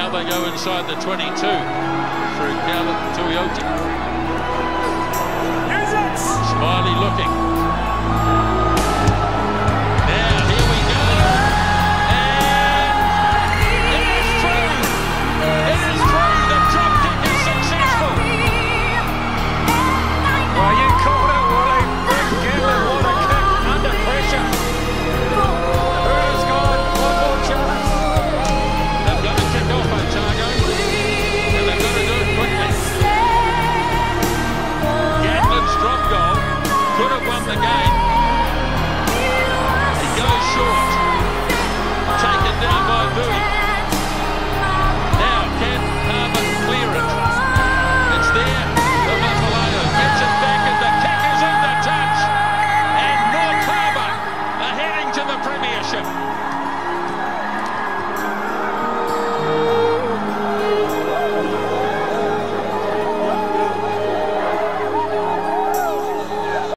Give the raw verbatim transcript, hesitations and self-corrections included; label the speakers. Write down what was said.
Speaker 1: Now they go inside the twenty-two through Gallup to Ioti. Smiley looking.